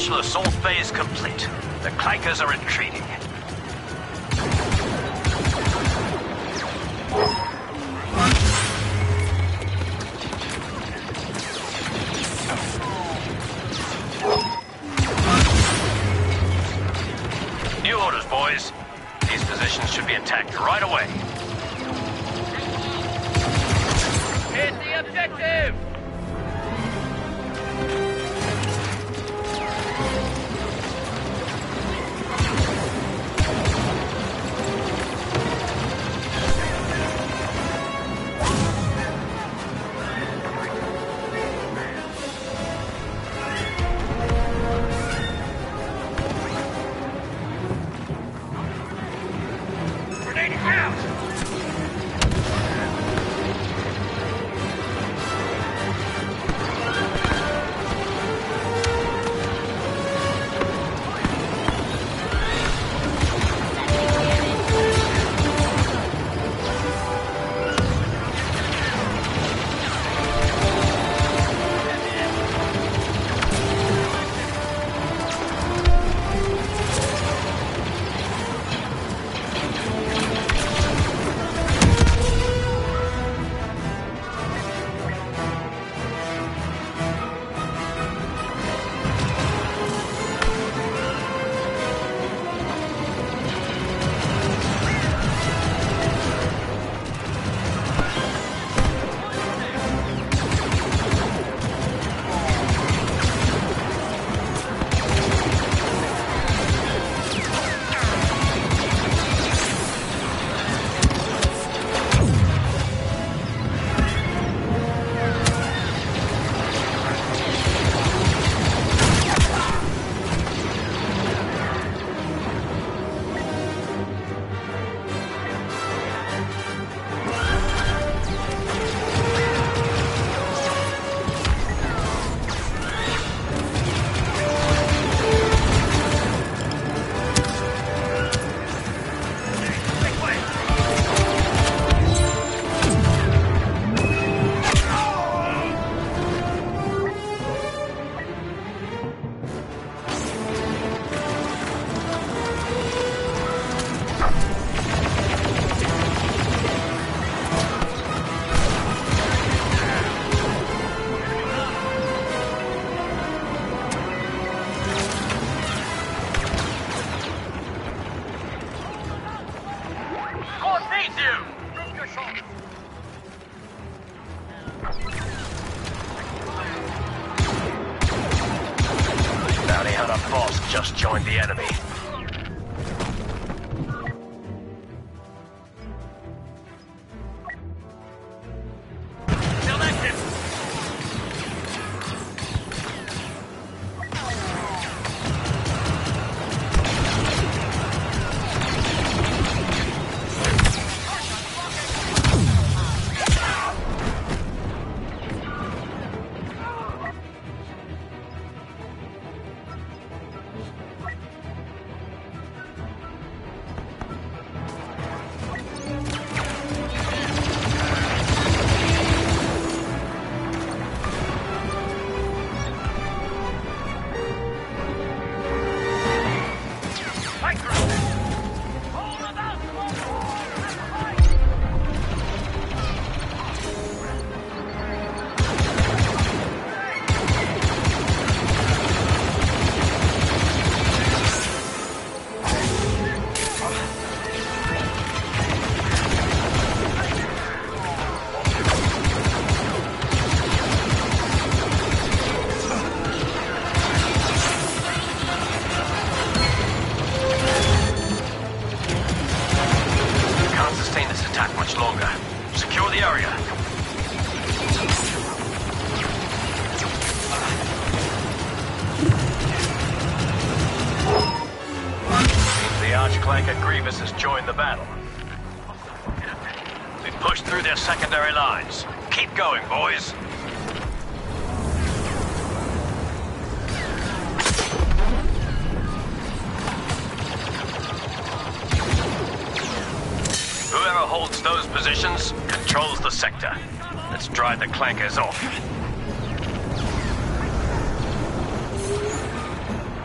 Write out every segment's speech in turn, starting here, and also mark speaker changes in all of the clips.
Speaker 1: Initial assault phase complete. The clankers are retreating. New orders, boys. These positions should be attacked right away.
Speaker 2: Hit the objective!
Speaker 1: Bounty hunter boss just joined the enemy. Archclanker Grievous has joined the battle. We've pushed through their secondary lines. Keep going, boys. Whoever holds those positions controls the sector. Let's drive the clankers off.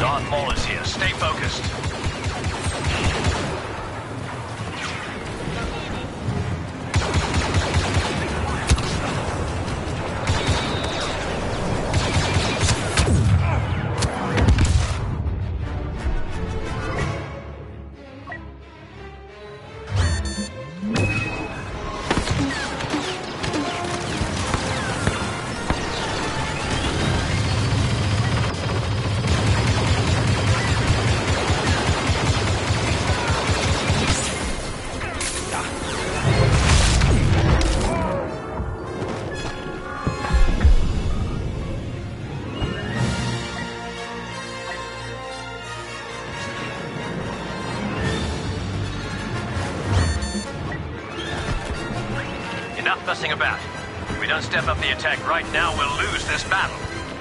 Speaker 1: Darth Maul is here. Stay focused. Enough messing about. If we don't step up the attack right now, we'll lose this battle.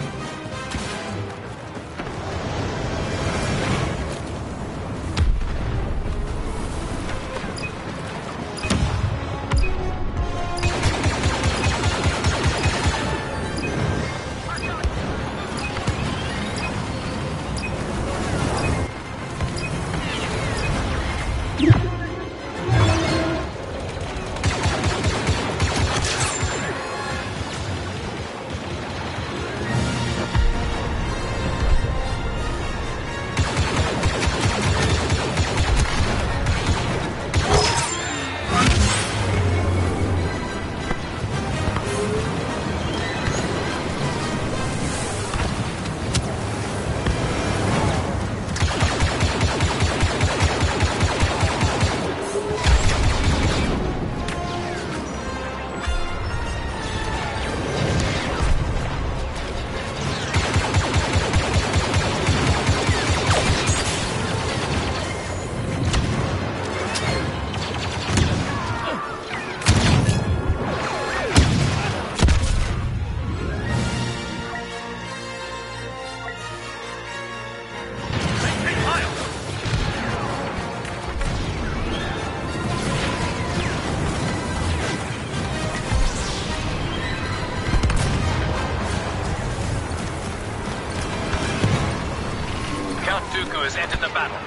Speaker 1: Count Dooku has entered the battle.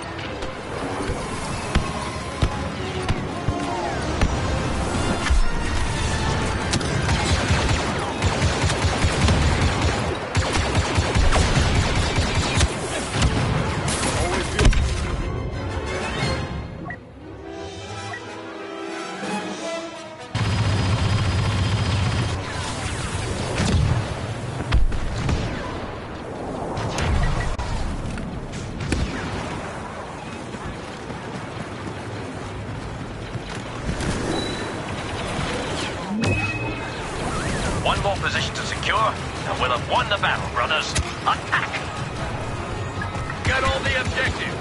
Speaker 1: One more position to secure, and we'll have won the battle, brothers. Attack!
Speaker 2: Get all the objective.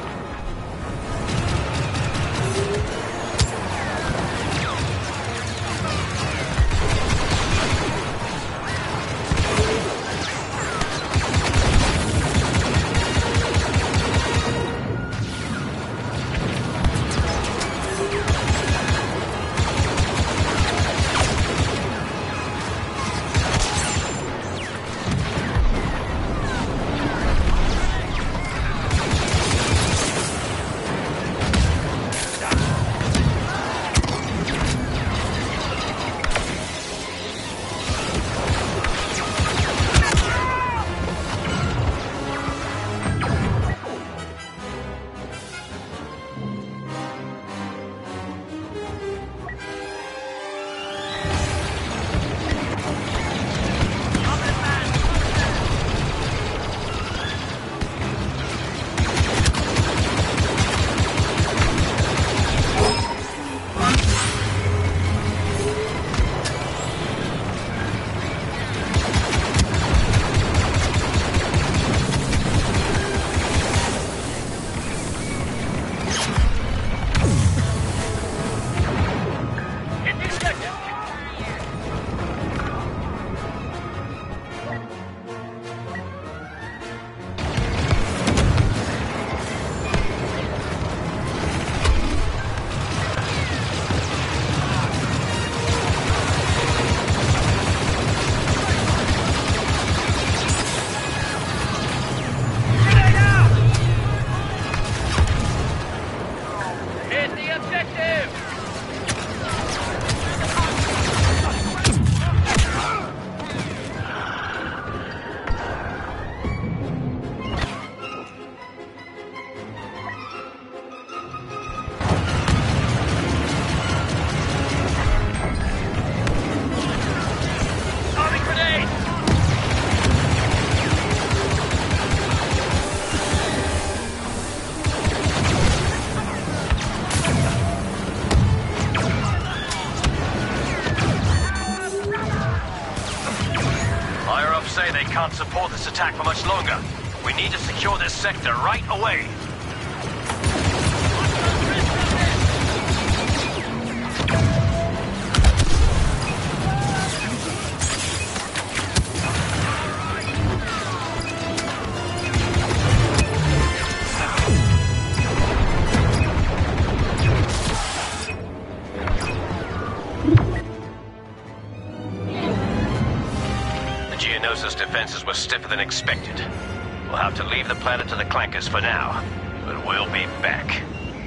Speaker 1: attack for much longer. We need to secure this sector right away. Geonosis defenses were stiffer than expected. We'll have to leave the planet to the Clankers for now, but we'll be back.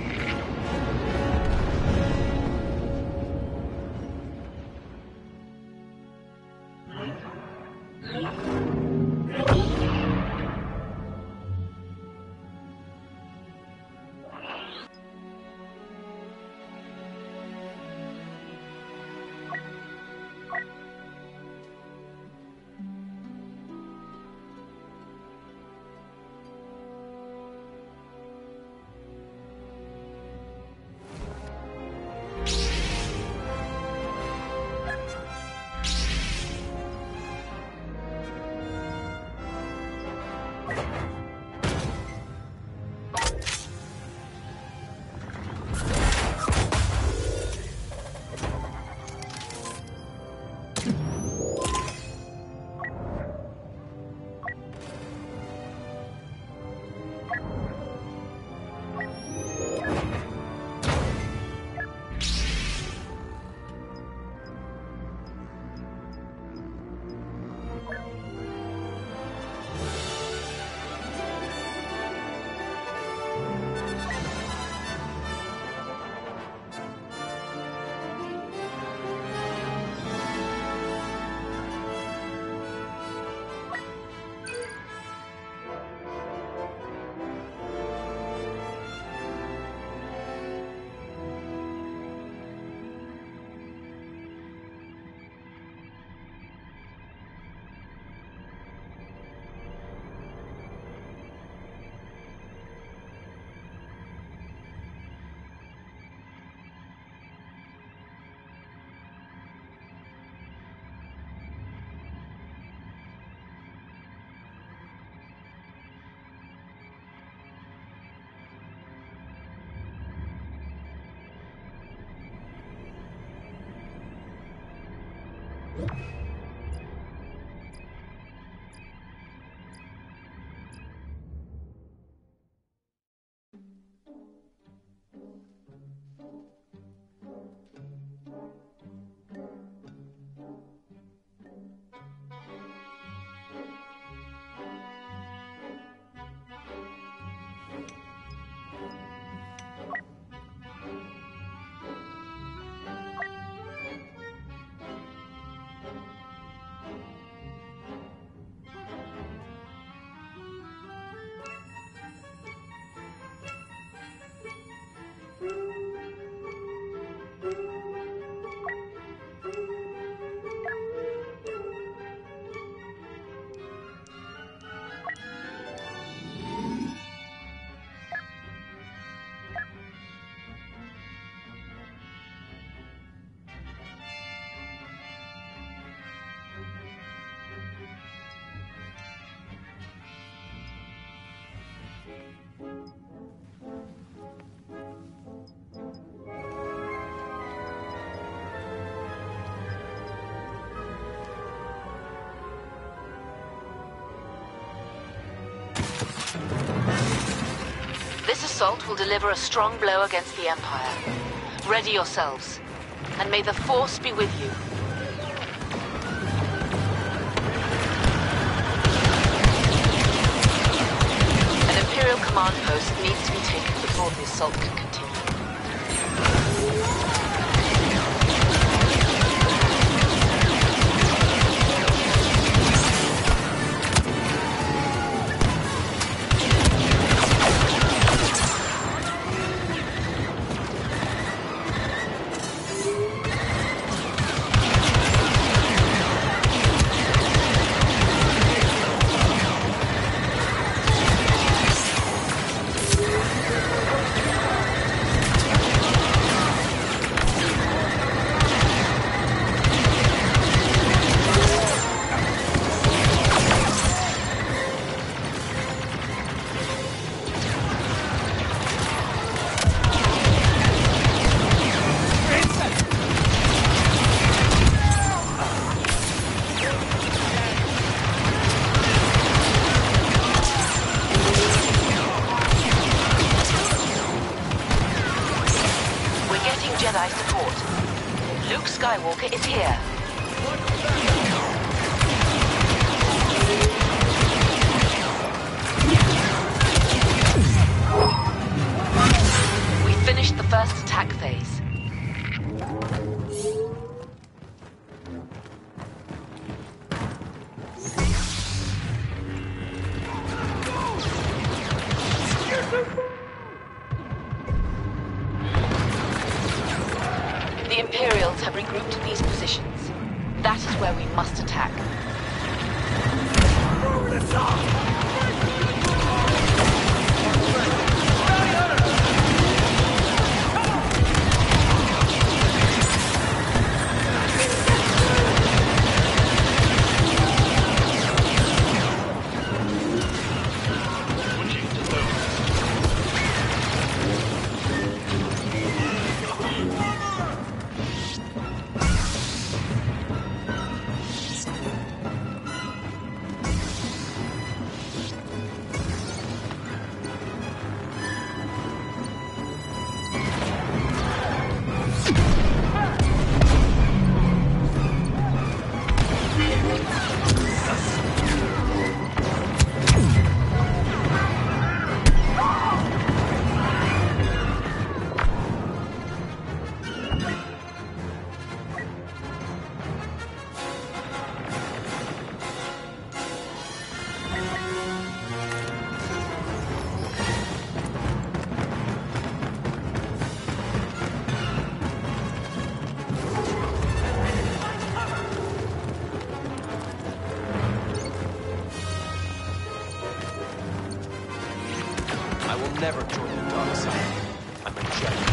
Speaker 3: This assault will deliver a strong blow against the Empire. Ready yourselves, and may the Force be with you. An Imperial command post needs to be taken before the assault can continue. Jedi support. Luke Skywalker is here. We finished the first attack phase. The Imperials have regrouped in these positions. That is where we must attack.
Speaker 4: I will never join the dark side. I'm a Jedi.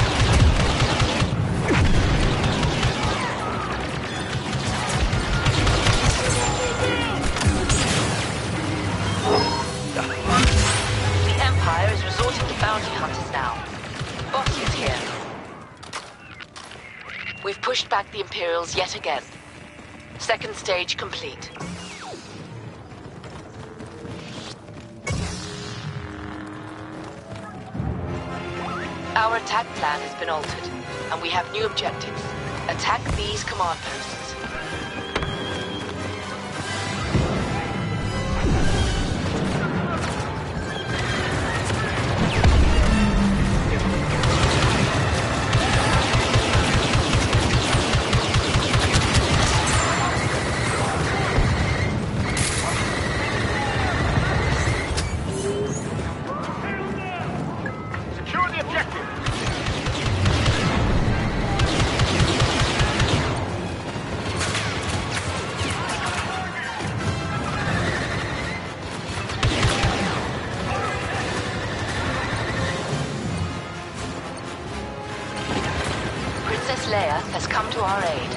Speaker 3: The Empire is resorting to bounty hunters now. Boss is here. We've pushed back the Imperials yet again. Second stage complete. Our attack plan has been altered, and we have new objectives. Attack these command posts.
Speaker 2: Secure the objective.
Speaker 3: Princess Leia has come to our aid.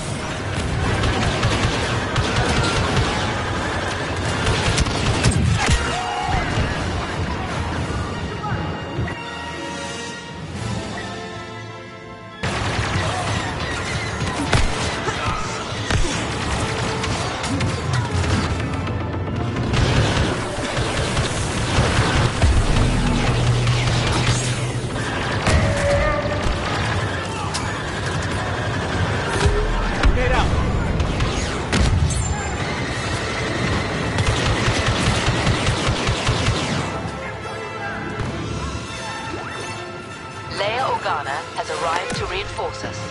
Speaker 3: Leia Organa has arrived to reinforce us.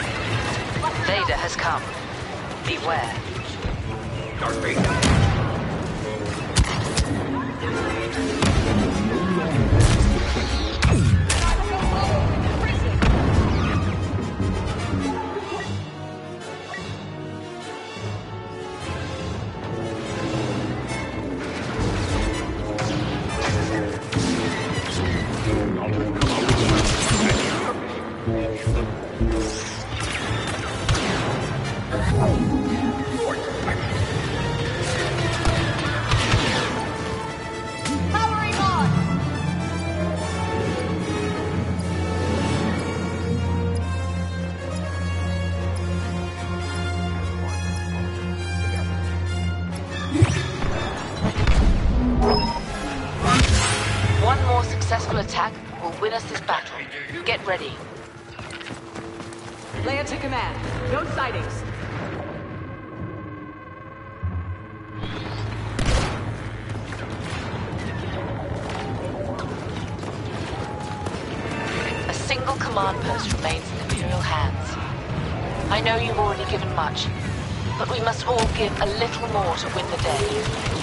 Speaker 3: Vader has come. Beware.
Speaker 2: Darth Vader.
Speaker 3: One more successful attack will win us this battle. Get ready.
Speaker 5: Leia to command. No sightings.
Speaker 3: A single command post remains in Imperial hands. I know you've already given much, but we must all give a little more to win the day.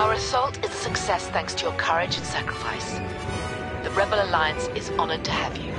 Speaker 3: Thanks to your courage and sacrifice. The Rebel Alliance is honored to have you.